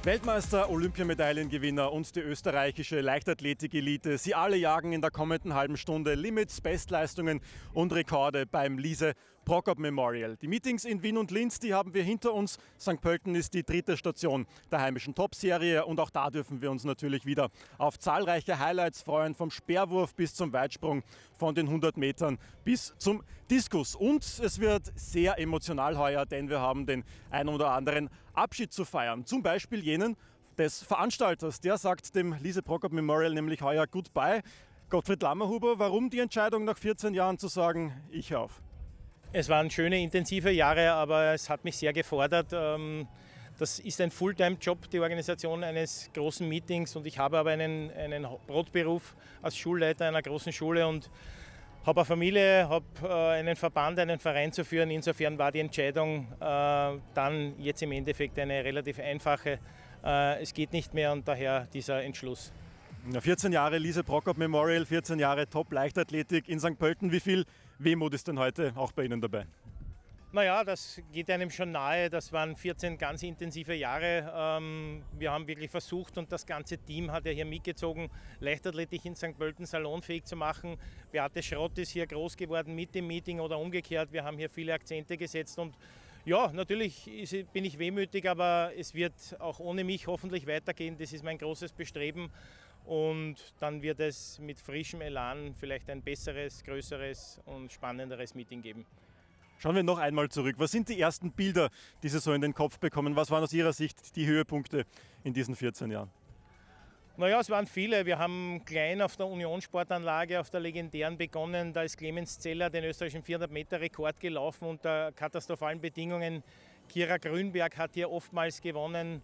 Weltmeister, Olympiamedaillengewinner und die österreichische Leichtathletik-Elite. Sie alle jagen in der kommenden halben Stunde Limits, Bestleistungen und Rekorde beim Lise Prokop Memorial. Die Meetings in Wien und Linz, die haben wir hinter uns. St. Pölten ist die dritte Station der heimischen Top-Serie und auch da dürfen wir uns natürlich wieder auf zahlreiche Highlights freuen, vom Speerwurf bis zum Weitsprung, von den 100 Metern bis zum Diskus. Und es wird sehr emotional heuer, denn wir haben den einen oder anderen Abschied zu feiern. Zum Beispiel jenen des Veranstalters. Der sagt dem Lise Prokop Memorial nämlich heuer Goodbye. Gottfried Lammerhuber, warum die Entscheidung nach 14 Jahren zu sagen, ich höre auf? Es waren schöne, intensive Jahre, aber es hat mich sehr gefordert. Das ist ein Fulltime-Job, die Organisation eines großen Meetings, und ich habe aber einen Brotberuf als Schulleiter einer großen Schule und habe eine Familie, habe einen Verband, einen Verein zu führen. Insofern war die Entscheidung dann jetzt im Endeffekt eine relativ einfache. Es geht nicht mehr und daher dieser Entschluss. 14 Jahre Lise Prokop Memorial, 14 Jahre Top-Leichtathletik in St. Pölten. Wie viel Wehmut ist denn heute auch bei Ihnen dabei? Naja, das geht einem schon nahe. Das waren 14 ganz intensive Jahre. Wir haben wirklich versucht, und das ganze Team hat ja hier mitgezogen, Leichtathletik in St. Pölten salonfähig zu machen. Beate Schrott ist hier groß geworden mit dem Meeting oder umgekehrt. Wir haben hier viele Akzente gesetzt und ja, natürlich bin ich wehmütig, aber es wird auch ohne mich hoffentlich weitergehen. Das ist mein großes Bestreben. Und dann wird es mit frischem Elan vielleicht ein besseres, größeres und spannenderes Meeting geben. Schauen wir noch einmal zurück. Was sind die ersten Bilder, die Sie so in den Kopf bekommen? Was waren aus Ihrer Sicht die Höhepunkte in diesen 14 Jahren? Naja, es waren viele. Wir haben klein auf der Unionssportanlage, auf der legendären begonnen. Da ist Clemens Zeller den österreichischen 400-Meter-Rekord gelaufen unter katastrophalen Bedingungen. Kira Grünberg hat hier oftmals gewonnen.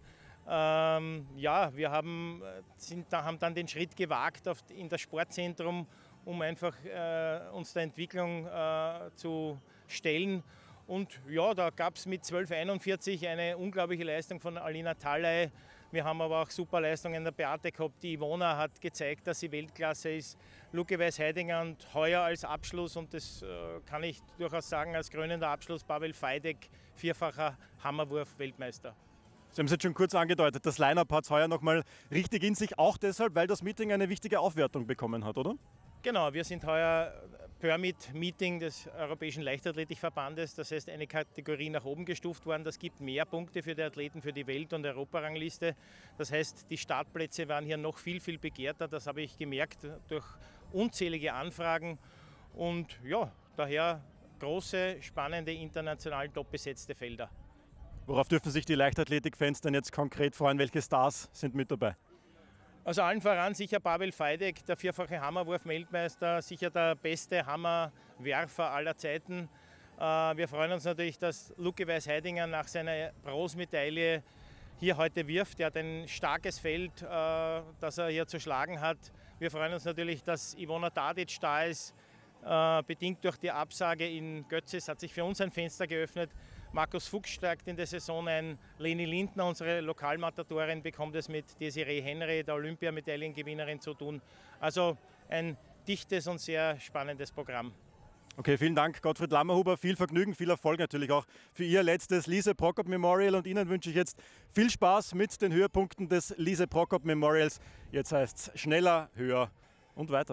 Wir haben dann den Schritt gewagt in das Sportzentrum, um einfach uns der Entwicklung zu stellen. Und ja, da gab es mit 12,41 eine unglaubliche Leistung von Alina Talley. Wir haben aber auch super Leistungen der Beate gehabt. Die Ivona hat gezeigt, dass sie Weltklasse ist. Luke Weiß-Heidinger und heuer als Abschluss, und das kann ich durchaus sagen, als krönender Abschluss, Pavel Fajdek, vierfacher Hammerwurf-Weltmeister. Sie haben es jetzt schon kurz angedeutet, das Line-Up hat es heuer nochmal richtig in sich, auch deshalb, weil das Meeting eine wichtige Aufwertung bekommen hat, oder? Genau, wir sind heuer Permit-Meeting des Europäischen Leichtathletikverbandes. Das heißt, eine Kategorie nach oben gestuft worden. Das gibt mehr Punkte für die Athleten für die Welt- und Europarangliste. Das heißt, die Startplätze waren hier noch viel, viel begehrter. Das habe ich gemerkt durch unzählige Anfragen. Und ja, daher große, spannende, international top besetzte Felder. Worauf dürfen sich die Leichtathletik-Fans denn jetzt konkret freuen? Welche Stars sind mit dabei? Also allen voran sicher Pavel Fajdek, der vierfache Hammerwurf-Weltmeister, sicher der beste Hammerwerfer aller Zeiten. Wir freuen uns natürlich, dass Luke Weiß-Heidinger nach seiner Bronzemedaille hier heute wirft. Er hat ein starkes Feld, das er hier zu schlagen hat. Wir freuen uns natürlich, dass Ivona Tadic da ist. Bedingt durch die Absage in Götzis hat sich für uns ein Fenster geöffnet. Markus Fuchs steigt in der Saison ein. Leni Lindner, unsere Lokalmatatorin, bekommt es mit Desiree Henry, der Olympiamedaillengewinnerin, zu tun. Also ein dichtes und sehr spannendes Programm. Okay, vielen Dank, Gottfried Lammerhuber. Viel Vergnügen, viel Erfolg natürlich auch für Ihr letztes Lise Prokop Memorial. Und Ihnen wünsche ich jetzt viel Spaß mit den Höhepunkten des Lise Prokop Memorials. Jetzt heißt es schneller, höher und weiter.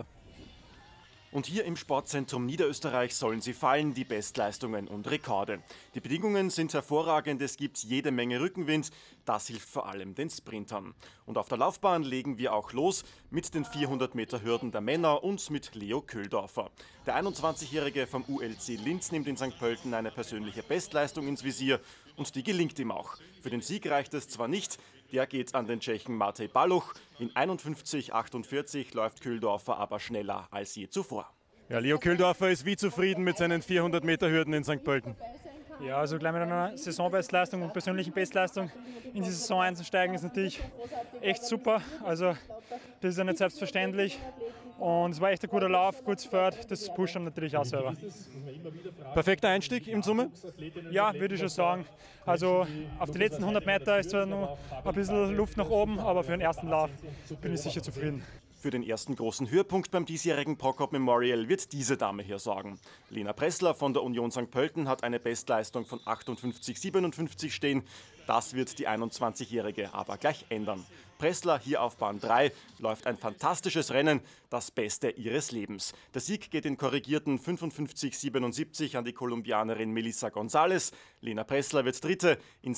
Und hier im Sportzentrum Niederösterreich sollen sie fallen, die Bestleistungen und Rekorde. Die Bedingungen sind hervorragend, es gibt jede Menge Rückenwind. Das hilft vor allem den Sprintern. Und auf der Laufbahn legen wir auch los mit den 400 Meter Hürden der Männer und mit Leo Köhldorfer. Der 21-Jährige vom ULC Linz nimmt in St. Pölten eine persönliche Bestleistung ins Visier und die gelingt ihm auch. Für den Sieg reicht es zwar nicht, der geht an den Tschechen Matej Balogh. In 51,48 läuft Köhldorfer aber schneller als je zuvor. Ja, Leo Köhldorfer ist wie zufrieden mit seinen 400 Meter Hürden in St. Pölten? Ja, also gleich mit einer Saisonbestleistung und persönlichen Bestleistung in die Saison einzusteigen, ist natürlich echt super. Also das ist ja nicht selbstverständlich. Und es war echt ein guter Lauf, gutes Fahrt, das pusht dann natürlich auch selber. Perfekter Einstieg im Summe? Ja, würde ich schon sagen. Also auf die letzten 100 Meter ist zwar noch ein bisschen Luft nach oben, aber für den ersten Lauf bin ich sicher zufrieden. Für den ersten großen Höhepunkt beim diesjährigen Prokop Memorial wird diese Dame hier sorgen. Lena Pressler von der Union St. Pölten hat eine Bestleistung von 58,57 stehen. Das wird die 21-Jährige aber gleich ändern. Pressler hier auf Bahn 3 läuft ein fantastisches Rennen, das Beste ihres Lebens. Der Sieg geht in korrigierten 55,77 an die Kolumbianerin Melissa González. Lena Pressler wird Dritte. In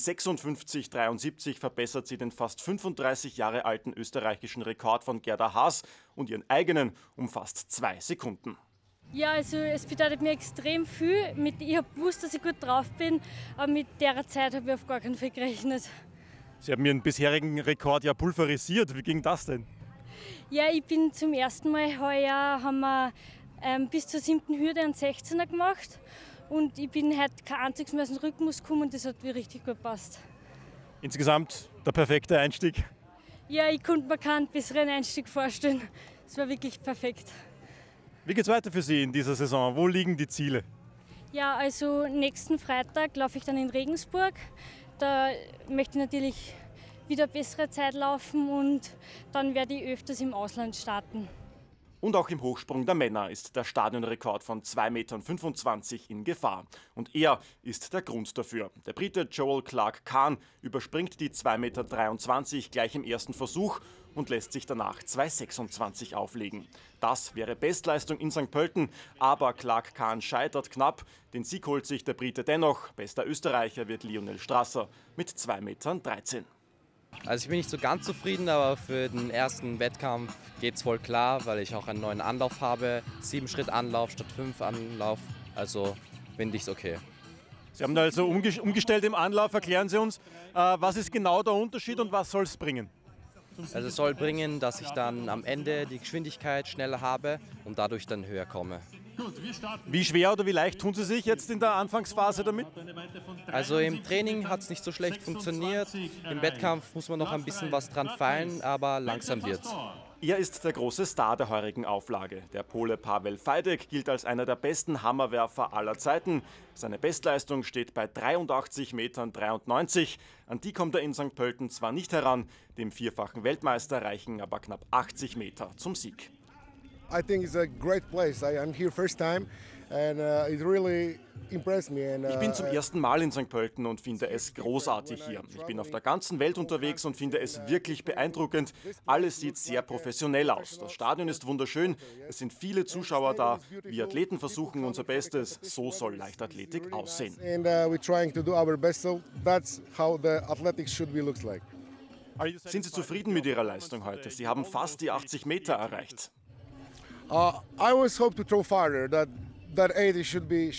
56,73 verbessert sie den fast 35 Jahre alten österreichischen Rekord von Gerda Haas und ihren eigenen um fast 2 Sekunden. Ja, also es bedeutet mir extrem viel. Ich habe gewusst, dass ich gut drauf bin, aber mit der Zeit habe ich auf gar keinen Fall gerechnet. Sie haben Ihren bisherigen Rekord ja pulverisiert. Wie ging das denn? Ja, ich bin zum ersten Mal heuer, haben wir bis zur 7. Hürde einen 16er gemacht und ich bin heute kein einziges Mal aus dem Rhythmus gekommen und das hat mir richtig gut gepasst. Insgesamt der perfekte Einstieg? Ja, ich konnte mir keinen besseren Einstieg vorstellen. Es war wirklich perfekt. Wie geht es weiter für Sie in dieser Saison? Wo liegen die Ziele? Ja, also nächsten Freitag laufe ich dann in Regensburg. Da möchte ich natürlich wieder bessere Zeit laufen und dann werde ich öfters im Ausland starten. Und auch im Hochsprung der Männer ist der Stadionrekord von 2,25 Metern in Gefahr. Und er ist der Grund dafür. Der Brite Joel Clark-Kahn überspringt die 2,23 Meter gleich im ersten Versuch und lässt sich danach 2,26 auflegen. Das wäre Bestleistung in St. Pölten, aber Clark-Kahn scheitert knapp. Den Sieg holt sich der Brite dennoch. Bester Österreicher wird Lionel Strasser mit 2,13 Metern. Also ich bin nicht so ganz zufrieden, aber für den ersten Wettkampf geht es voll klar, weil ich auch einen neuen Anlauf habe. 7-Schritt-Anlauf statt 5 Anlauf, also finde ich es okay. Sie haben da also umgestellt im Anlauf. Erklären Sie uns, was ist genau der Unterschied und was soll es bringen? Also es soll bringen, dass ich dann am Ende die Geschwindigkeit schneller habe und dadurch dann höher komme. Wie schwer oder wie leicht tun Sie sich jetzt in der Anfangsphase damit? Also im Training hat es nicht so schlecht funktioniert. Im Wettkampf muss man noch ein bisschen was dran feilen, aber langsam wird's. Er ist der große Star der heurigen Auflage. Der Pole Paweł Fajdek gilt als einer der besten Hammerwerfer aller Zeiten. Seine Bestleistung steht bei 83,93 Metern. An die kommt er in St. Pölten zwar nicht heran, dem vierfachen Weltmeister reichen aber knapp 80 Meter zum Sieg. I think it's a great place. I'm here first time and it really impressed me. Ich bin zum ersten Mal in St. Pölten und finde es großartig hier. Ich bin auf der ganzen Welt unterwegs und finde es wirklich beeindruckend. Alles sieht sehr professionell aus. Das Stadion ist wunderschön, es sind viele Zuschauer da. Wir Athleten versuchen unser Bestes. So soll Leichtathletik aussehen. And we're trying to do our best. So that's how the athletics should be looks like. Sind Sie zufrieden mit Ihrer Leistung heute? Sie haben fast die 80 Meter erreicht. I always hope to throw farther. That 80 should be.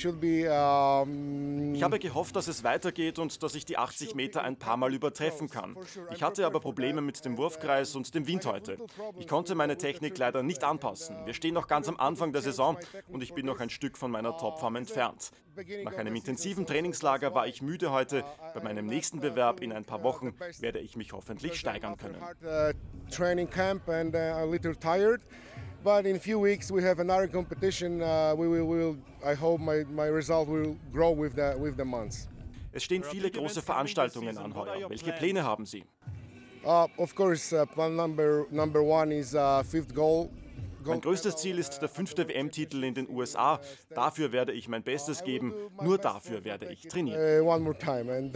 Ich habe gehofft, dass es weitergeht und dass ich die 80 Meter ein paar Mal übertreffen kann. Ich hatte aber Probleme mit dem Wurfkreis und dem Wind heute. Ich konnte meine Technik leider nicht anpassen. Wir stehen noch ganz am Anfang der Saison und ich bin noch ein Stück von meiner Topform entfernt. Nach einem intensiven Trainingslager war ich müde heute. Bei meinem nächsten Bewerb in ein paar Wochen werde ich mich hoffentlich steigern können. Training camp and a little tired. But in a few weeks we have another competition. I hope my result will grow with the months. Es stehen viele große Veranstaltungen an heuer. Welche Pläne haben Sie? Of course, plan number one is fifth goal. Mein größtes Ziel ist der 5. WM-Titel in den USA. Dafür werde ich mein Bestes geben. Nur dafür werde ich trainieren. One more time and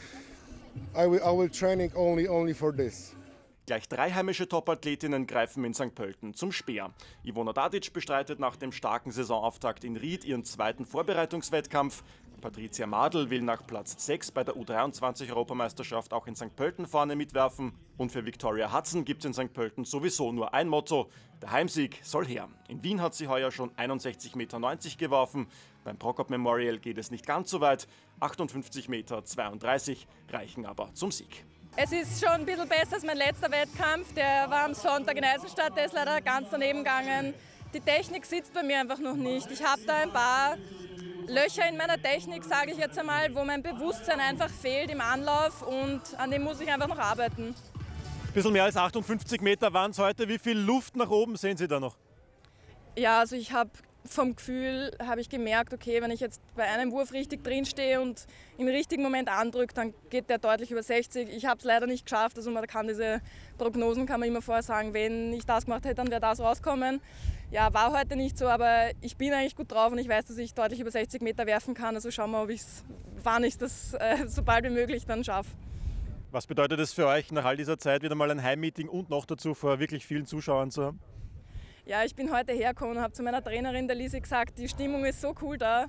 I will training only for this. Gleich 3 heimische Topathletinnen greifen in St. Pölten zum Speer. Ivona Dadic bestreitet nach dem starken Saisonauftakt in Ried ihren zweiten Vorbereitungswettkampf. Patricia Madl will nach Platz 6 bei der U23-Europameisterschaft auch in St. Pölten vorne mitwerfen. Und für Victoria Hudson gibt es in St. Pölten sowieso nur ein Motto: Der Heimsieg soll her. In Wien hat sie heuer schon 61,90 Meter geworfen. Beim Prokop Memorial geht es nicht ganz so weit. 58,32 Meter reichen aber zum Sieg. Es ist schon ein bisschen besser als mein letzter Wettkampf. Der war am Sonntag in Eisenstadt, der ist leider ganz daneben gegangen. Die Technik sitzt bei mir einfach noch nicht. Ich habe da ein paar Löcher in meiner Technik, sage ich jetzt einmal, wo mein Bewusstsein einfach fehlt im Anlauf und an dem muss ich einfach noch arbeiten. Ein bisschen mehr als 58 Meter waren es heute. Wie viel Luft nach oben sehen Sie da noch? Ja, also vom Gefühl habe ich gemerkt, okay, wenn ich jetzt bei einem Wurf richtig drinstehe und im richtigen Moment andrücke, dann geht der deutlich über 60. Ich habe es leider nicht geschafft, also man kann diese Prognosen kann man immer vorher sagen, wenn ich das gemacht hätte, dann wäre das rauskommen. Ja, war heute nicht so, aber ich bin eigentlich gut drauf und ich weiß, dass ich deutlich über 60 Meter werfen kann. Also schauen wir, wann ich das so bald wie möglich dann schaffe. Was bedeutet es für euch, nach all dieser Zeit wieder mal ein Heimmeeting und noch dazu vor wirklich vielen Zuschauern zu haben? Ja, ich bin heute hergekommen und habe zu meiner Trainerin, der Lise, gesagt, die Stimmung ist so cool da.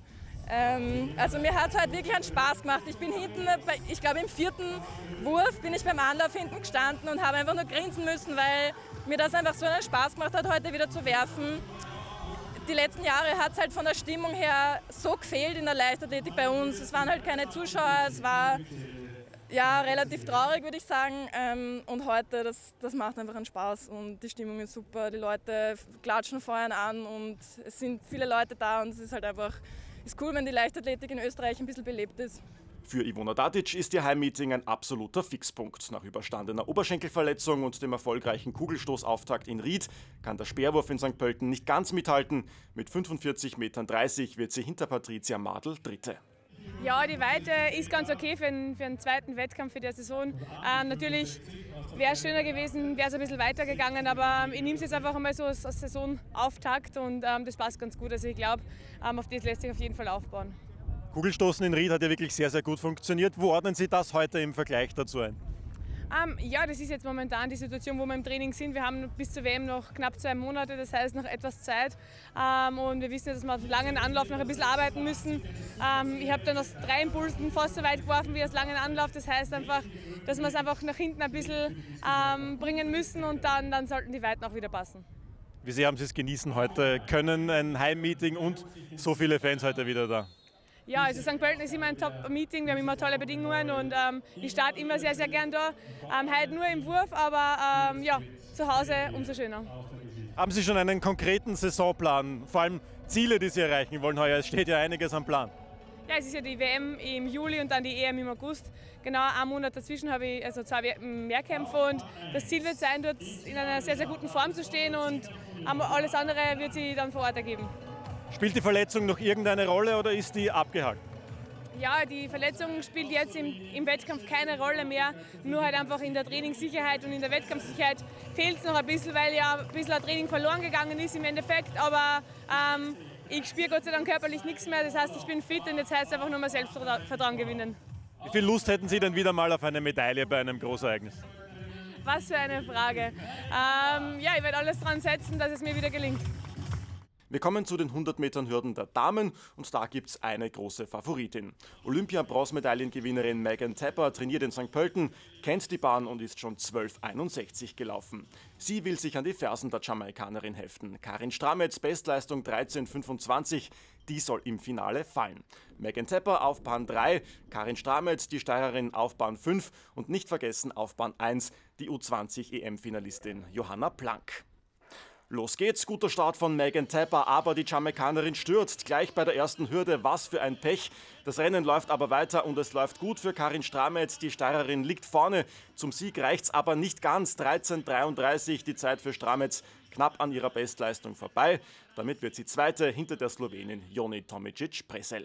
Also mir hat es heute wirklich einen Spaß gemacht. Ich bin hinten, ich glaube im 4. Wurf bin ich beim Anlauf hinten gestanden und habe einfach nur grinsen müssen, weil mir das einfach so einen Spaß gemacht hat, heute wieder zu werfen. Die letzten Jahre hat es halt von der Stimmung her so gefehlt in der Leichtathletik bei uns. Es waren halt keine Zuschauer, es war ja relativ traurig, würde ich sagen. Und heute, das macht einfach einen Spaß und die Stimmung ist super. Die Leute klatschen vorher an und es sind viele Leute da und es ist halt einfach ist cool, wenn die Leichtathletik in Österreich ein bisschen belebt ist. Für Ivona Datic ist ihr Heimmeeting ein absoluter Fixpunkt. Nach überstandener Oberschenkelverletzung und dem erfolgreichen Kugelstoßauftakt in Ried kann der Speerwurf in St. Pölten nicht ganz mithalten. Mit 45,30 Metern wird sie hinter Patricia Madl Dritte. Ja, die Weite ist ganz okay für einen zweiten Wettkampf für die Saison. Natürlich wäre es schöner gewesen, wäre es ein bisschen weiter gegangen, aber ich nehme es jetzt einfach einmal so als Saisonauftakt und das passt ganz gut. Also ich glaube, auf das lässt sich auf jeden Fall aufbauen. Kugelstoßen in Ried hat ja wirklich sehr, sehr gut funktioniert. Wo ordnen Sie das heute im Vergleich dazu ein? Ja, das ist jetzt momentan die Situation, wo wir im Training sind. Wir haben bis zur WM noch knapp 2 Monate, das heißt noch etwas Zeit. Und wir wissen ja, dass wir auf langen Anlauf noch ein bisschen arbeiten müssen. Ich habe dann aus 3 Impulsen fast so weit geworfen wie aus langen Anlauf. Das heißt einfach, dass wir es einfach nach hinten ein bisschen bringen müssen und dann sollten die Weiten auch wieder passen. Wie sehr haben Sie es genießen heute? Können ein Heimmeeting und so viele Fans heute wieder da? Ja, also St. Pölten ist immer ein Top-Meeting, wir haben immer tolle Bedingungen und ich starte immer sehr, sehr gern da. Heute nur im Wurf, aber ja, zu Hause umso schöner. Haben Sie schon einen konkreten Saisonplan, vor allem Ziele, die Sie erreichen wollen heuer? Es steht ja einiges am Plan. Ja, es ist ja die WM im Juli und dann die EM im August. Genau einen Monat dazwischen habe ich also 2 Mehrkämpfe und das Ziel wird sein, dort in einer sehr, sehr guten Form zu stehen und alles andere wird sich dann vor Ort ergeben. Spielt die Verletzung noch irgendeine Rolle oder ist die abgehakt? Ja, die Verletzung spielt jetzt im Wettkampf keine Rolle mehr. Nur halt einfach in der Trainingssicherheit und in der Wettkampfsicherheit fehlt es noch ein bisschen, weil ja ein bisschen ein Training verloren gegangen ist im Endeffekt. Aber ich spüre Gott sei Dank körperlich nichts mehr. Das heißt, ich bin fit und jetzt heißt es einfach nur mal Selbstvertrauen gewinnen. Wie viel Lust hätten Sie denn wieder mal auf eine Medaille bei einem Großereignis? Was für eine Frage. Ja, ich werde alles dran setzen, dass es mir wieder gelingt. Wir kommen zu den 100 Metern Hürden der Damen und da gibt es eine große Favoritin. Olympia-Bronzemedaillengewinnerin Megan Tapper trainiert in St. Pölten, kennt die Bahn und ist schon 12,61 gelaufen. Sie will sich an die Fersen der Jamaikanerin heften. Karin Strametz, Bestleistung 13,25, die soll im Finale fallen. Megan Tapper auf Bahn 3, Karin Strametz, die Steirerin auf Bahn 5 und nicht vergessen auf Bahn 1 die U20-EM-Finalistin Johanna Plank. Los geht's, guter Start von Megan Tapper, aber die Jamaikanerin stürzt gleich bei der ersten Hürde. Was für ein Pech. Das Rennen läuft aber weiter und es läuft gut für Karin Strametz. Die Steirerin liegt vorne. Zum Sieg reicht's aber nicht ganz. 13,33 die Zeit für Strametz, knapp an ihrer Bestleistung vorbei. Damit wird sie Zweite hinter der Slowenin Joni Tomicic-Presel.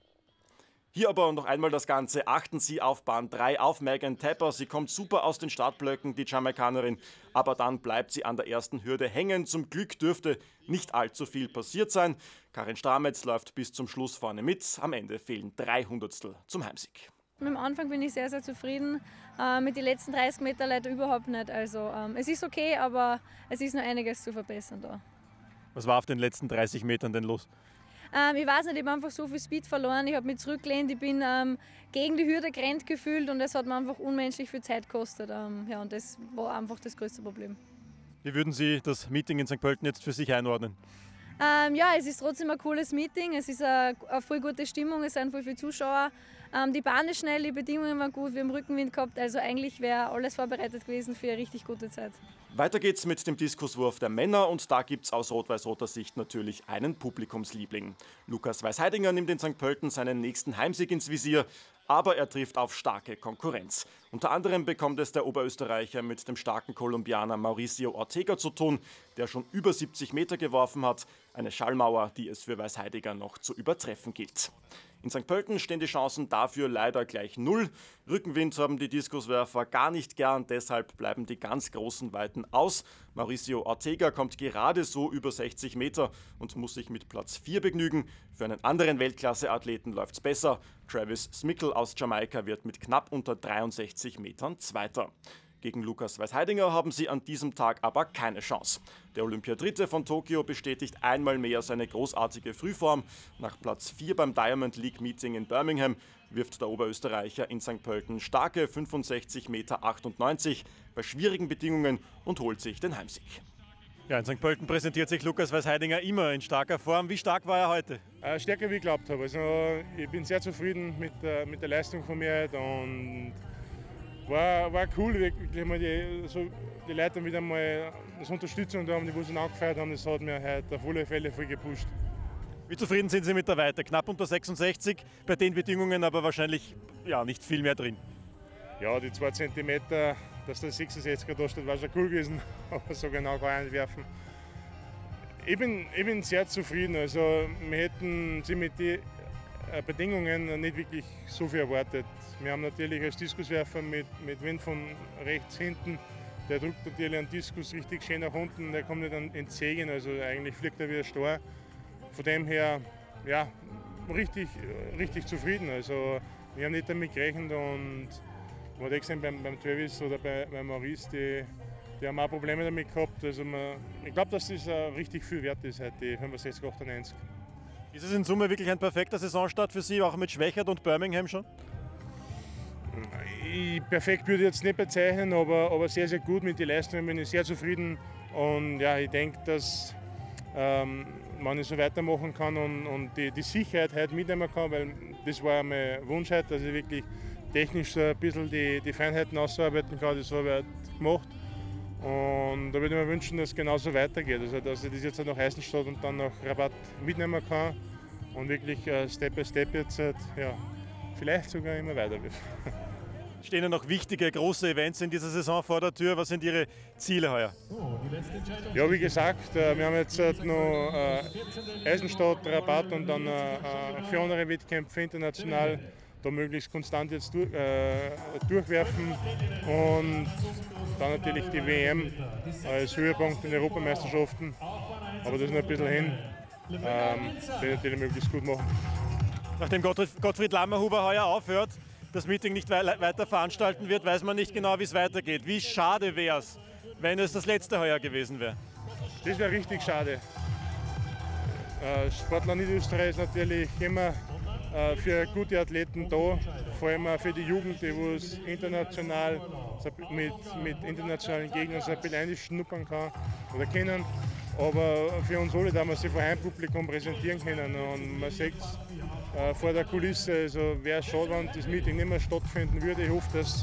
Hier aber noch einmal das Ganze. Achten Sie auf Bahn 3 auf Megan Tapper. Sie kommt super aus den Startblöcken, die Jamaikanerin. Aber dann bleibt sie an der ersten Hürde hängen. Zum Glück dürfte nicht allzu viel passiert sein. Karin Strametz läuft bis zum Schluss vorne mit. Am Ende fehlen 300stel zum Heimsieg. Mit dem Anfang bin ich sehr, sehr zufrieden. Mit den letzten 30 Metern leider überhaupt nicht. Also es ist okay, aber es ist noch einiges zu verbessern da. Was war auf den letzten 30 Metern denn los? Ich weiß nicht, ich habe einfach so viel Speed verloren, ich habe mich zurückgelehnt, ich bin gegen die Hürde gerannt gefühlt und es hat mir einfach unmenschlich viel Zeit gekostet. Ja, und das war einfach das größte Problem. Wie würden Sie das Meeting in St. Pölten jetzt für sich einordnen? Ja, es ist trotzdem ein cooles Meeting, es ist eine voll gute Stimmung, es sind voll viele Zuschauer. Die Bahn ist schnell, die Bedingungen waren gut, wir haben Rückenwind gehabt, also eigentlich wäre alles vorbereitet gewesen für eine richtig gute Zeit. Weiter geht's mit dem Diskuswurf der Männer und da gibt's aus rot-weiß-roter Sicht natürlich einen Publikumsliebling. Lukas Weißheidinger nimmt in St. Pölten seinen nächsten Heimsieg ins Visier, aber er trifft auf starke Konkurrenz. Unter anderem bekommt es der Oberösterreicher mit dem starken Kolumbianer Mauricio Ortega zu tun, der schon über 70 Meter geworfen hat. Eine Schallmauer, die es für Weißheidiger noch zu übertreffen gilt. In St. Pölten stehen die Chancen dafür leider gleich 0. Rückenwind haben die Diskuswerfer gar nicht gern, deshalb bleiben die ganz großen Weiten aus. Mauricio Ortega kommt gerade so über 60 Meter und muss sich mit Platz 4 begnügen. Für einen anderen Weltklasse-Athleten läuft's besser. Travis Smickel aus Jamaika wird mit knapp unter 63 Metern Zweiter. Gegen Lukas Weißheidinger haben sie an diesem Tag aber keine Chance. Der Olympiadritte von Tokio bestätigt einmal mehr seine großartige Frühform. Nach Platz 4 beim Diamond League Meeting in Birmingham wirft der Oberösterreicher in St. Pölten starke 65,98 Meter bei schwierigen Bedingungen und holt sich den Heimsieg. Ja, in St. Pölten präsentiert sich Lukas Weißheidinger immer in starker Form. Wie stark war er heute? Stärker wie ich geglaubt habe. Also, ich bin sehr zufrieden mit der Leistung von mir heute und war cool, wirklich mal die Leute wieder mal als Unterstützung da haben, die uns angefeiert haben. Das hat mir heute auf alle Fälle voll gepusht. Wie zufrieden sind Sie mit der Weite? Knapp unter 66, bei den Bedingungen aber wahrscheinlich nicht viel mehr drin. Ja, die 2 cm, dass der 66er da steht, war schon cool gewesen, aber so genau kann ich nicht werfen. Ich bin sehr zufrieden. Also, wir hätten sie mit den Bedingungen nicht wirklich so viel erwartet. Wir haben natürlich als Diskuswerfer mit Wind von rechts hinten, der drückt natürlich einen Diskus richtig schön nach unten, der kommt nicht ins Sägen, also eigentlich fliegt er wie ein Star. Von dem her, ja, richtig zufrieden. Also, wir haben nicht damit gerechnet und man hat gesehen beim Travis oder bei Maurice, die haben auch Probleme damit gehabt. Also ich glaube, dass das richtig viel wert ist heute, die 65,98. Ist es in Summe wirklich ein perfekter Saisonstart für Sie, auch mit Schwächert und Birmingham schon? Perfekt würde ich jetzt nicht bezeichnen, aber sehr, sehr gut mit den Leistungen bin ich sehr zufrieden. Und ja, ich denke, dass man so weitermachen kann und die Sicherheit heute mitnehmen kann, weil das war mein Wunsch heute, dass ich wirklich technisch so ein bisschen die Feinheiten ausarbeiten kann. Das habe ich heute gemacht. Und da würde ich mir wünschen, dass es genauso weitergeht. Also, dass ich das jetzt nach Eisenstadt und dann nach Rabat mitnehmen kann und wirklich Step by Step jetzt vielleicht sogar immer weiter wird. Stehen ja noch wichtige, große Events in dieser Saison vor der Tür. Was sind Ihre Ziele heuer? Ja, wie gesagt, wir haben jetzt noch Eisenstadt, Rabat und dann 4 andere Wettkämpfe international. Da möglichst konstant jetzt durchwerfen und dann natürlich die WM als Höhepunkt in den Europameisterschaften. Aber das ist noch ein bisschen hin. Den natürlich möglichst gut machen. Nachdem Gottfried Lammerhuber heuer aufhört, das Meeting nicht weiter veranstalten wird, weiß man nicht genau, wie es weitergeht. Wie schade wäre es, wenn es das letzte heuer gewesen wäre? Das wäre richtig schade. Sportler Niederösterreich ist natürlich immer für gute Athleten da, vor allem auch für die Jugend, die es international mit internationalen Gegnern so ein bisschen einschnuppern kann oder können. Aber für uns alle, da wir sie vor Heimpublikum präsentieren können und man sieht es vor der Kulisse, also wäre es schade, wenn das Meeting nicht mehr stattfinden würde. Ich hoffe, dass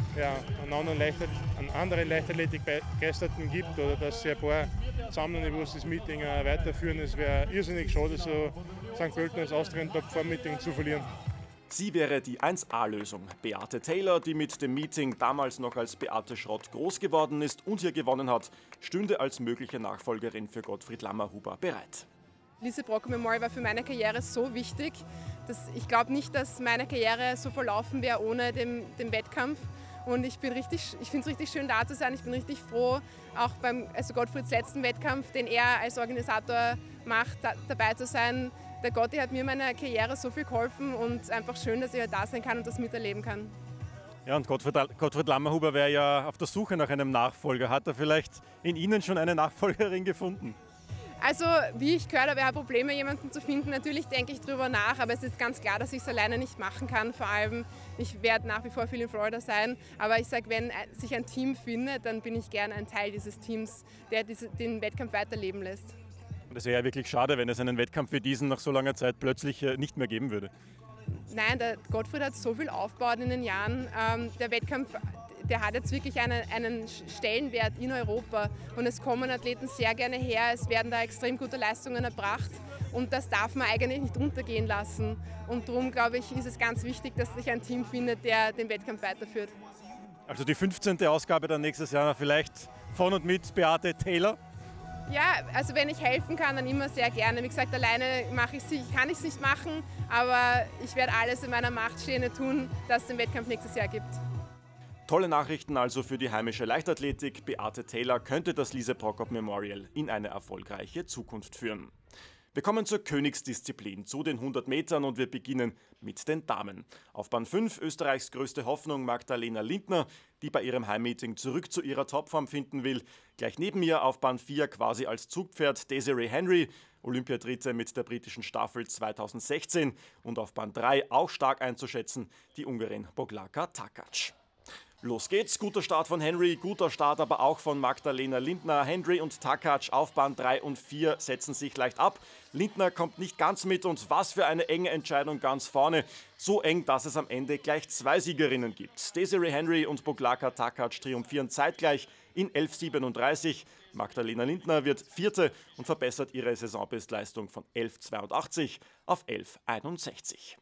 einen anderen Leichtathletik-Begeisterten gibt oder dass sie ein paar Sammlungen, die das Meeting weiterführen. Es wäre irrsinnig schade, so St. Pölten als Austrian Top 4 Meeting zu verlieren. Sie wäre die 1A-Lösung. Beate Taylor, die mit dem Meeting damals noch als Beate Schrott groß geworden ist und hier gewonnen hat, stünde als mögliche Nachfolgerin für Gottfried Lammerhuber bereit. Lise Prokop Memorial war für meine Karriere so wichtig, dass ich glaube nicht, dass meine Karriere so verlaufen wäre ohne den Wettkampf. Und ich finde es richtig schön, da zu sein. Ich bin richtig froh, auch beim Gottfrieds letzten Wettkampf, den er als Organisator macht, dabei zu sein. Der Gotti hat mir in meiner Karriere so viel geholfen und einfach schön, dass ich da sein kann und das miterleben kann. Ja, und Gottfried Lammerhuber wäre ja auf der Suche nach einem Nachfolger. Hat er vielleicht in Ihnen schon eine Nachfolgerin gefunden? Also, wie ich gehört habe, er hat Probleme, jemanden zu finden. Natürlich denke ich darüber nach, aber es ist ganz klar, dass ich es alleine nicht machen kann. Vor allem, ich werde nach wie vor viel in Florida sein. Aber ich sage, wenn sich ein Team findet, dann bin ich gerne ein Teil dieses Teams, der den Wettkampf weiterleben lässt. Das wäre ja wirklich schade, wenn es einen Wettkampf wie diesen nach so langer Zeit plötzlich nicht mehr geben würde. Nein, der Gottfried hat so viel aufgebaut in den Jahren. Der Wettkampf, der hat jetzt wirklich einen Stellenwert in Europa und es kommen Athleten sehr gerne her, es werden da extrem gute Leistungen erbracht und das darf man eigentlich nicht untergehen lassen. Und darum, glaube ich, ist es ganz wichtig, dass sich ein Team findet, der den Wettkampf weiterführt. Also die 15. Ausgabe dann nächstes Jahr vielleicht von und mit Beate Taylor? Ja, also wenn ich helfen kann, dann immer sehr gerne. Wie gesagt, alleine kann ich es nicht machen, aber ich werde alles in meiner Macht Stehende tun, dass es den Wettkampf nächstes Jahr gibt. Tolle Nachrichten also für die heimische Leichtathletik. Beate Taylor könnte das Lise Prokop Memorial in eine erfolgreiche Zukunft führen. Wir kommen zur Königsdisziplin, zu den 100 Metern und wir beginnen mit den Damen. Auf Bahn 5 Österreichs größte Hoffnung Magdalena Lindner, die bei ihrem Heimmeeting zurück zu ihrer Topform finden will. Gleich neben ihr auf Bahn 4 quasi als Zugpferd Desiree Henry, Olympiadritte mit der britischen Staffel 2016 und auf Bahn 3 auch stark einzuschätzen, die Ungarin Boglaka Takac. Los geht's, guter Start von Henry, guter Start aber auch von Magdalena Lindner. Henry und Takac auf Bahn 3 und 4 setzen sich leicht ab. Lindner kommt nicht ganz mit und was für eine enge Entscheidung ganz vorne. So eng, dass es am Ende gleich 2 Siegerinnen gibt. Desiree Henry und Boglaka Takac triumphieren zeitgleich in 11,37. Magdalena Lindner wird Vierte und verbessert ihre Saisonbestleistung von 11,82 auf 11,61.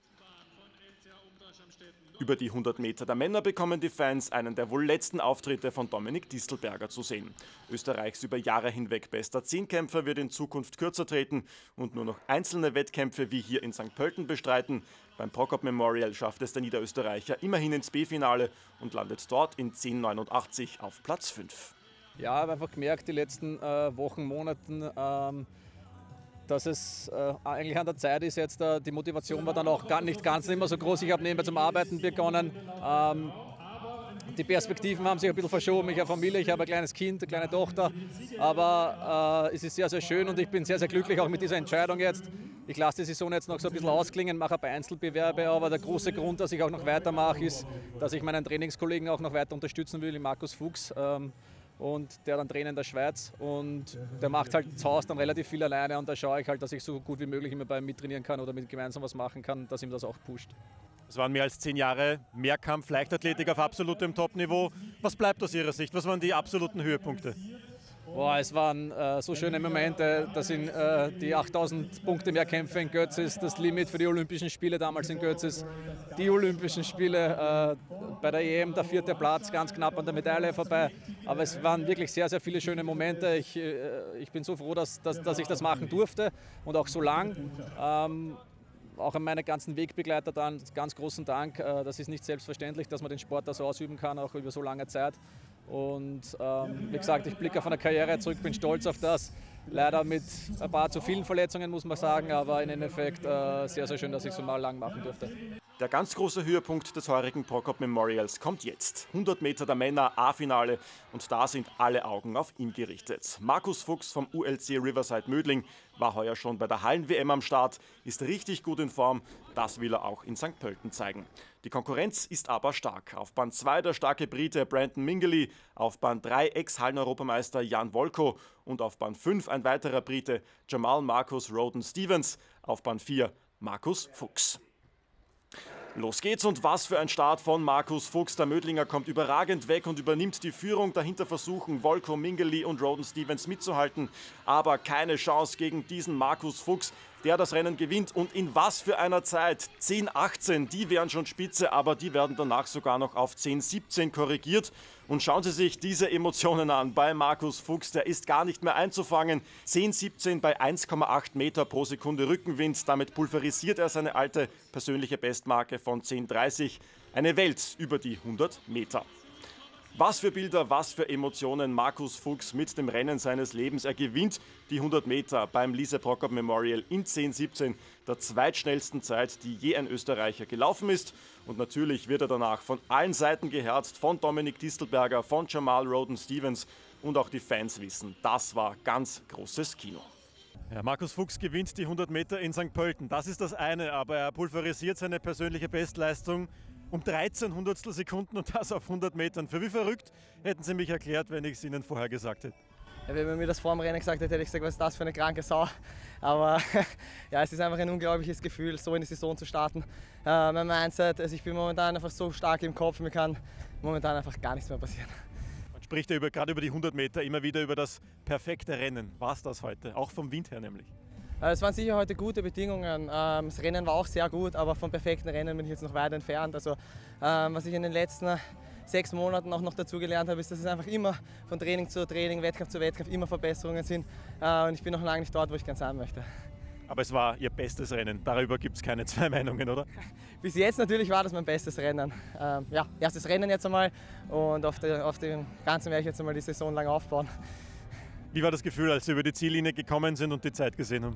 Über die 100 Meter der Männer bekommen die Fans einen der wohl letzten Auftritte von Dominik Distelberger zu sehen. Österreichs über Jahre hinweg bester Zehnkämpfer wird in Zukunft kürzer treten und nur noch einzelne Wettkämpfe wie hier in St. Pölten bestreiten. Beim Prokop Memorial schafft es der Niederösterreicher immerhin ins B-Finale und landet dort in 10,89 auf Platz 5. Ja, ich habe einfach gemerkt, die letzten Wochen, Monaten, dass es eigentlich an der Zeit ist jetzt, die Motivation war dann auch nicht ganz immer so groß. Ich habe nebenbei zum Arbeiten begonnen. Die Perspektiven haben sich ein bisschen verschoben. Ich habe Familie, ich habe ein kleines Kind, eine kleine Tochter. Aber es ist sehr, sehr schön und ich bin sehr, sehr glücklich auch mit dieser Entscheidung jetzt. Ich lasse die Saison jetzt noch so ein bisschen ausklingen, mache ein paar Einzelbewerbe, aber der große Grund, dass ich auch noch weitermache, ist, dass ich meinen Trainingskollegen auch noch weiter unterstützen will, den Markus Fuchs. Und der dann Trainer in der Schweiz und der macht halt zu Hause dann relativ viel alleine und da schaue ich halt, dass ich so gut wie möglich immer bei ihm mittrainieren kann oder mit gemeinsam was machen kann, dass ihm das auch pusht. Es waren mehr als 10 Jahre Mehrkampf, Leichtathletik auf absolutem Topniveau. Was bleibt aus Ihrer Sicht? Was waren die absoluten Höhepunkte? Boah, es waren so schöne Momente, das sind die 8000 Punkte Mehrkämpfe in Götzis, das Limit für die Olympischen Spiele damals in Götzis, die Olympischen Spiele bei der EM, der 4. Platz, ganz knapp an der Medaille vorbei, aber es waren wirklich sehr, sehr viele schöne Momente. Ich bin so froh, dass ich das machen durfte und auch so lang. Auch an meine ganzen Wegbegleiter dann ganz großen Dank. Das ist nicht selbstverständlich, dass man den Sport da so ausüben kann, auch über so lange Zeit. Und wie gesagt, ich blicke auf eine Karriere zurück, bin stolz auf das. Leider mit ein paar zu vielen Verletzungen, muss man sagen, aber im Endeffekt sehr, sehr schön, dass ich es so mal lang machen durfte. Der ganz große Höhepunkt des heurigen Prokop Memorials kommt jetzt. 100 Meter der Männer, A-Finale und da sind alle Augen auf ihn gerichtet. Markus Fuchs vom ULC Riverside Mödling war heuer schon bei der Hallen-WM am Start, ist richtig gut in Form, das will er auch in St. Pölten zeigen. Die Konkurrenz ist aber stark. Auf Bahn 2 der starke Brite Brandon Mingeli, auf Bahn 3 Ex-Hallen-Europameister Jan Wolko und auf Bahn 5 ein weiterer Brite Jamal Marcus Roden Stevens, auf Bahn 4 Markus Fuchs. Los geht's und was für ein Start von Markus Fuchs. Der Mödlinger kommt überragend weg und übernimmt die Führung. Dahinter versuchen Wolko, Mingeli und Roden Stevens mitzuhalten. Aber keine Chance gegen diesen Markus Fuchs, der das Rennen gewinnt. Und in was für einer Zeit? 10,18, die wären schon spitze, aber die werden danach sogar noch auf 10,17 korrigiert. Und schauen Sie sich diese Emotionen an bei Markus Fuchs, der ist gar nicht mehr einzufangen. 10,17 bei 1,8 Meter pro Sekunde Rückenwind. Damit pulverisiert er seine alte persönliche Bestmarke von 10,30. Eine Welt über die 100 Meter. Was für Bilder, was für Emotionen Markus Fuchs mit dem Rennen seines Lebens. Er gewinnt die 100 Meter beim Lise Prokop Memorial in 10,17, der zweitschnellsten Zeit, die je ein Österreicher gelaufen ist. Und natürlich wird er danach von allen Seiten geherzt, von Dominik Distelberger, von Jamal Roden Stevens und auch die Fans wissen, das war ganz großes Kino. Ja, Markus Fuchs gewinnt die 100 Meter in St. Pölten, das ist das eine, aber er pulverisiert seine persönliche Bestleistung um 13 Hundertstel Sekunden und das auf 100 Metern. Für wie verrückt hätten Sie mich erklärt, wenn ich es Ihnen vorher gesagt hätte? Ja, wenn man mir das vor dem Rennen gesagt hätte, hätte ich gesagt, was ist das für eine kranke Sau. Aber ja, es ist einfach ein unglaubliches Gefühl, so in die Saison zu starten. Mein Mindset, also ich bin momentan einfach so stark im Kopf, mir kann momentan einfach gar nichts mehr passieren. Man spricht ja gerade über die 100 Meter immer wieder über das perfekte Rennen. War es das heute? Auch vom Wind her nämlich? Es waren sicher heute gute Bedingungen. Das Rennen war auch sehr gut, aber vom perfekten Rennen bin ich jetzt noch weit entfernt. Also, was ich in den letzten 6 Monaten auch noch dazu gelernt habe, ist, dass es einfach immer von Training zu Training, Wettkampf zu Wettkampf immer Verbesserungen sind. Und ich bin noch lange nicht dort, wo ich gerne sein möchte. Aber es war Ihr bestes Rennen. Darüber gibt es keine zwei Meinungen, oder? Bis jetzt natürlich war das mein bestes Rennen. Ja, erstes Rennen jetzt einmal und auf dem Ganzen werde ich jetzt einmal die Saison lang aufbauen. Wie war das Gefühl, als Sie über die Ziellinie gekommen sind und die Zeit gesehen haben?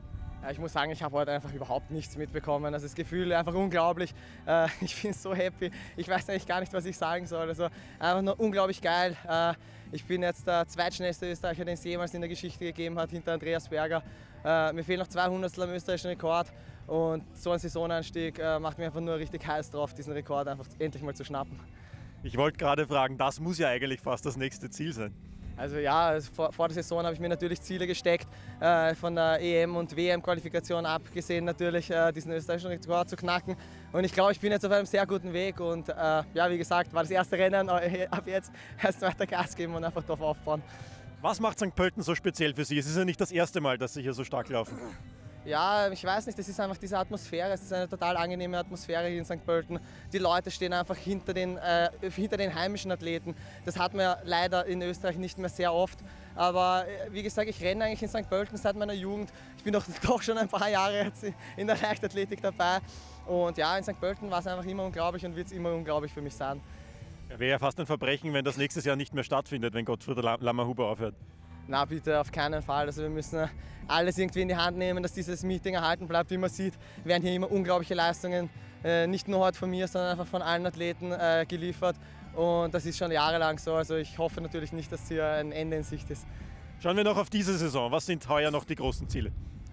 Ich muss sagen, ich habe heute einfach überhaupt nichts mitbekommen. Also das Gefühl einfach unglaublich. Ich bin so happy. Ich weiß eigentlich gar nicht, was ich sagen soll. Also einfach nur unglaublich geil. Ich bin jetzt der zweitschnellste Österreicher, den es jemals in der Geschichte gegeben hat, hinter Andreas Berger. Mir fehlen noch 2 Hundertstel am österreichischen Rekord. Und so ein Saisoneinstieg macht mich einfach nur richtig heiß drauf, diesen Rekord einfach endlich mal zu schnappen. Ich wollte gerade fragen, das muss ja eigentlich fast das nächste Ziel sein. Also ja, vor der Saison habe ich mir natürlich Ziele gesteckt, von der EM- und WM-Qualifikation abgesehen natürlich diesen österreichischen Rekord zu knacken. Und ich glaube, ich bin jetzt auf einem sehr guten Weg und ja, wie gesagt, war das erste Rennen, ab jetzt erst weiter Gas geben und einfach drauf aufbauen. Was macht St. Pölten so speziell für Sie? Es ist ja nicht das erste Mal, dass Sie hier so stark laufen. Ja, ich weiß nicht, das ist einfach diese Atmosphäre, es ist eine total angenehme Atmosphäre hier in St. Pölten. Die Leute stehen einfach hinter den heimischen Athleten. Das hat man ja leider in Österreich nicht mehr sehr oft. Aber wie gesagt, ich renne eigentlich in St. Pölten seit meiner Jugend. Ich bin doch schon ein paar Jahre jetzt in der Leichtathletik dabei. Und ja, in St. Pölten war es einfach immer unglaublich und wird es immer unglaublich für mich sein. Ja, wäre ja fast ein Verbrechen, wenn das nächstes Jahr nicht mehr stattfindet, wenn Gottfried Lammerhuber aufhört. Na bitte, auf keinen Fall. Also wir müssen alles irgendwie in die Hand nehmen, dass dieses Meeting erhalten bleibt. Wie man sieht, werden hier immer unglaubliche Leistungen, nicht nur heute von mir, sondern einfach von allen Athleten geliefert. Und das ist schon jahrelang so. Also ich hoffe natürlich nicht, dass hier ein Ende in Sicht ist. Schauen wir noch auf diese Saison. Was sind heuer noch die großen Ziele?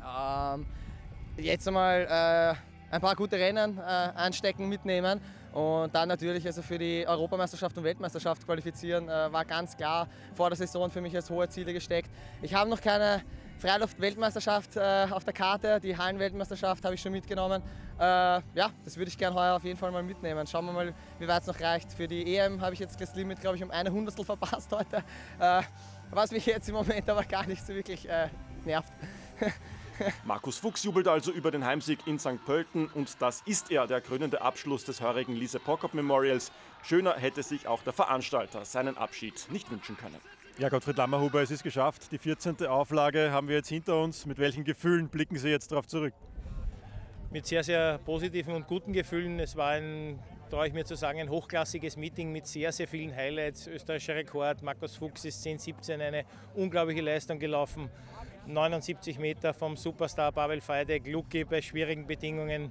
Jetzt einmal ein paar gute Rennen einstecken, mitnehmen. Und dann natürlich also für die Europameisterschaft und Weltmeisterschaft qualifizieren, war ganz klar vor der Saison für mich als hohe Ziele gesteckt. Ich habe noch keine Freiluft-Weltmeisterschaft auf der Karte, die Hallen-Weltmeisterschaft habe ich schon mitgenommen. Ja, das würde ich gerne heuer auf jeden Fall mal mitnehmen. Schauen wir mal, wie weit es noch reicht. Für die EM habe ich jetzt das Limit, glaube ich, um 1 Hundertstel verpasst heute, was mich jetzt im Moment aber gar nicht so wirklich nervt. Markus Fuchs jubelt also über den Heimsieg in St. Pölten und das ist er, der krönende Abschluss des heurigen Lise Prokop Memorials. Schöner hätte sich auch der Veranstalter seinen Abschied nicht wünschen können. Ja, Gottfried Lammerhuber, es ist geschafft. Die 14. Auflage haben wir jetzt hinter uns. Mit welchen Gefühlen blicken Sie jetzt darauf zurück? Mit sehr, sehr positiven und guten Gefühlen. Es war traue ich mir zu sagen, ein hochklassiges Meeting mit sehr, sehr vielen Highlights. Österreichischer Rekord, Markus Fuchs ist 10:17, eine unglaubliche Leistung gelaufen. 79 Meter vom Superstar Pavel Fajdek, Luki bei schwierigen Bedingungen,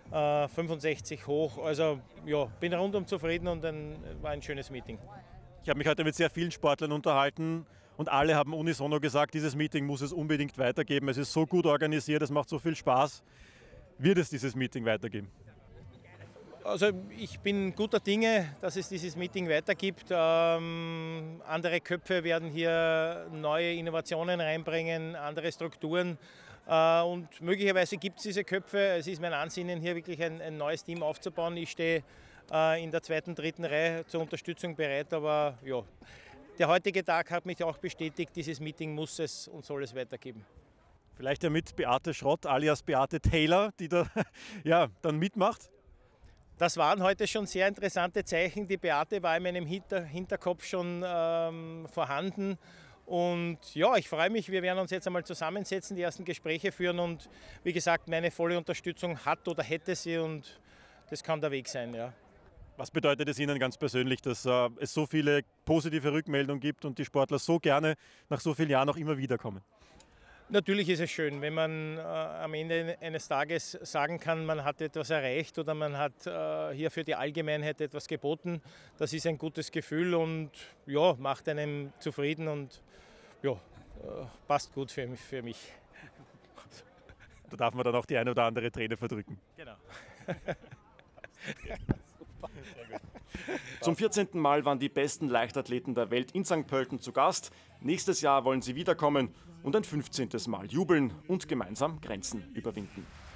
65 hoch. Also ja, bin rundum zufrieden und war ein schönes Meeting. Ich habe mich heute mit sehr vielen Sportlern unterhalten und alle haben unisono gesagt, dieses Meeting muss es unbedingt weitergeben. Es ist so gut organisiert, es macht so viel Spaß. Wird es dieses Meeting weitergeben? Also ich bin guter Dinge, dass es dieses Meeting weitergibt. Andere Köpfe werden hier neue Innovationen reinbringen, andere Strukturen. Und möglicherweise gibt es diese Köpfe. Es ist mein Ansinnen, hier wirklich ein neues Team aufzubauen. Ich stehe in der 2., 3. Reihe zur Unterstützung bereit. Aber ja, der heutige Tag hat mich auch bestätigt, dieses Meeting muss es und soll es weitergeben. Vielleicht ja mit Beate Schrott alias Beate Taylor, die da ja, dann mitmacht? Das waren heute schon sehr interessante Zeichen. Die Beate war in meinem Hinterkopf schon vorhanden. Und ja, ich freue mich, wir werden uns jetzt einmal zusammensetzen, die ersten Gespräche führen und wie gesagt, meine volle Unterstützung hat oder hätte sie und das kann der Weg sein. Ja. Was bedeutet es Ihnen ganz persönlich, dass es so viele positive Rückmeldungen gibt und die Sportler so gerne nach so vielen Jahren auch immer wieder kommen? Natürlich ist es schön, wenn man am Ende eines Tages sagen kann, man hat etwas erreicht oder man hat hier für die Allgemeinheit etwas geboten. Das ist ein gutes Gefühl und ja, macht einem zufrieden und ja, passt gut für mich. Da darf man dann auch die eine oder andere Träne verdrücken. Genau. Zum 14. Mal waren die besten Leichtathleten der Welt in St. Pölten zu Gast. Nächstes Jahr wollen sie wiederkommen und ein 15. Mal jubeln und gemeinsam Grenzen überwinden.